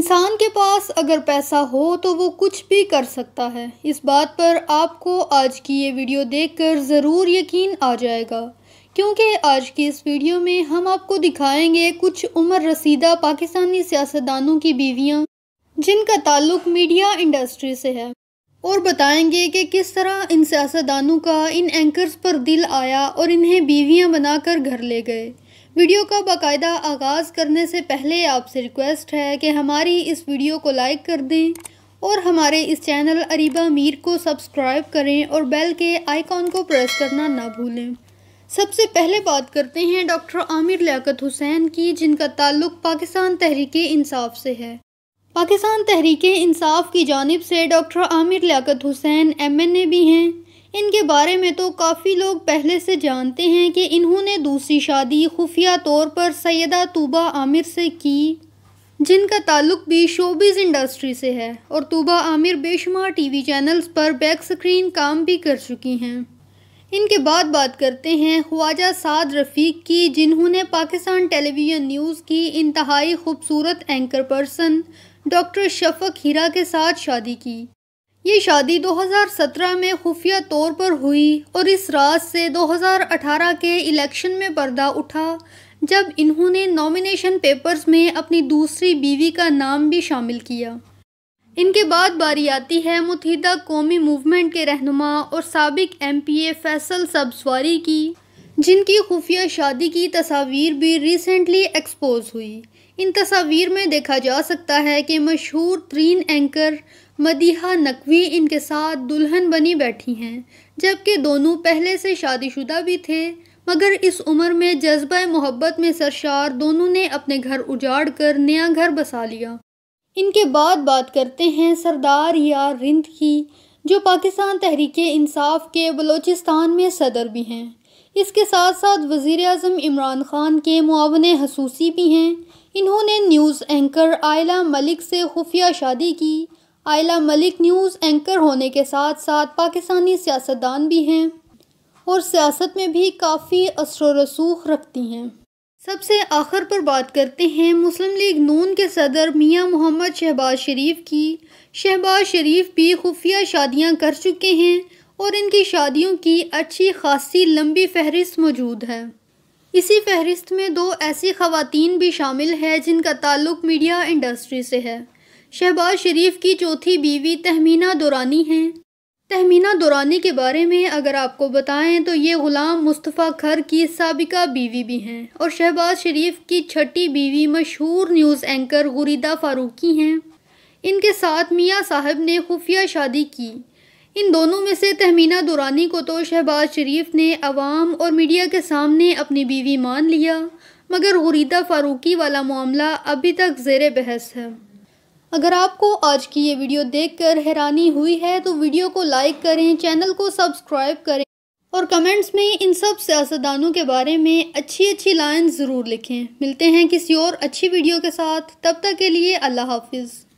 इंसान के पास अगर पैसा हो तो वो कुछ भी कर सकता है। इस बात पर आपको आज की ये वीडियो देखकर ज़रूर यकीन आ जाएगा, क्योंकि आज की इस वीडियो में हम आपको दिखाएंगे कुछ उम्र रसीदा पाकिस्तानी सियासतदानों की बीवियां जिनका ताल्लुक मीडिया इंडस्ट्री से है, और बताएंगे कि किस तरह इन सियासतदानों का इन एंकर्स पर दिल आया और इन्हें बीवियां बनाकर घर ले गए। वीडियो का बाकायदा आगाज़ करने से पहले आपसे रिक्वेस्ट है कि हमारी इस वीडियो को लाइक कर दें और हमारे इस चैनल अरीबा मीर को सब्सक्राइब करें और बेल के आइकॉन को प्रेस करना ना भूलें। सबसे पहले बात करते हैं डॉक्टर आमिर लियाकत हुसैन की, जिनका ताल्लुक़ पाकिस्तान तहरीके इंसाफ से है। पाकिस्तान तहरीके इंसाफ की जानिब से डॉक्टर आमिर लियाकत हुसैन MNA भी हैं। इनके बारे में तो काफ़ी लोग पहले से जानते हैं कि इन्होंने दूसरी शादी खुफिया तौर पर सैयदा तूबा आमिर से की, जिनका ताल्लुक़ भी शोबिज़ इंडस्ट्री से है, और तूबा आमिर बेशुमार TV चैनल्स पर बैक स्क्रीन काम भी कर चुकी हैं। इनके बाद बात करते हैं ख्वाजा साद रफ़ीक की, जिन्होंने पाकिस्तान टेलीविज़न न्यूज़ की इंतहाई खूबसूरत anchor person doctor Shafaq Hira के साथ शादी की। ये शादी 2017 में खुफिया तौर पर हुई और इस राज से 2018 के इलेक्शन में पर्दा उठा, जब इन्होंने नॉमिनेशन पेपर्स में अपनी दूसरी बीवी का नाम भी शामिल किया। इनके बाद बारी आती है मुत्तहिदा कौमी मूवमेंट के रहनुमा और साबिक MPA फैसल सब्सवारी की, जिनकी खुफिया शादी की तस्वीर भी रिसेंटली एक्सपोज हुई। इन तस्वीर में देखा जा सकता है कि मशहूर तरीन एंकर मदीहा नकवी इनके साथ दुल्हन बनी बैठी हैं, जबकि दोनों पहले से शादीशुदा भी थे, मगर इस उम्र में जज्बा मोहब्बत में सरशार दोनों ने अपने घर उजाड़ कर नया घर बसा लिया। इनके बाद बात करते हैं सरदार यार रिंद की, जो पाकिस्तान तहरीके इंसाफ के बलोचिस्तान में सदर भी हैं। इसके साथ साथ वज़ीर आज़म इमरान खान के मुआवने हसूसी भी हैं। इन्होंने न्यूज़ एंकर आयला मलिक से खुफिया शादी की। आयला मलिक न्यूज़ एंकर होने के साथ साथ पाकिस्तानी सियासतदान भी हैं और सियासत में भी काफ़ी असर रसूख रखती हैं। सबसे आखिर पर बात करते हैं मुस्लिम लीग नून के सदर मियां मोहम्मद शहबाज शरीफ की। शहबाज शरीफ भी खुफिया शादियां कर चुके हैं और इनकी शादियों की अच्छी खासी लंबी फहरिस्त मौजूद है। इसी फहरिस्त में 2 ऐसी ख़वातीन भी शामिल है जिनका ताल्लुक़ मीडिया इंडस्ट्री से है। शहबाज शरीफ की चौथी बीवी तहमीना दुरानी हैं। तहमीना दुरानी के बारे में अगर आपको बताएं तो ये ग़ुलाम मुस्तफ़ा खर की साबिका बीवी भी हैं, और शहबाज शरीफ की छठी बीवी मशहूर न्यूज़ एंकर गुरीदा फ़ारूकी हैं। इनके साथ मियाँ साहब ने खुफिया शादी की। इन दोनों में से तहमीना दुरानी को तो शहबाज शरीफ ने अवाम और मीडिया के सामने अपनी बीवी मान लिया, मगर गुरीदा फ़ारूकी वाला मामला अभी तक ज़ेरे बहस है। अगर आपको आज की ये वीडियो देखकर हैरानी हुई है तो वीडियो को लाइक करें, चैनल को सब्सक्राइब करें और कमेंट्स में इन सब सियासतदानों के बारे में अच्छी लाइन ज़रूर लिखें। मिलते हैं किसी और अच्छी वीडियो के साथ, तब तक के लिए अल्लाह हाफिज़।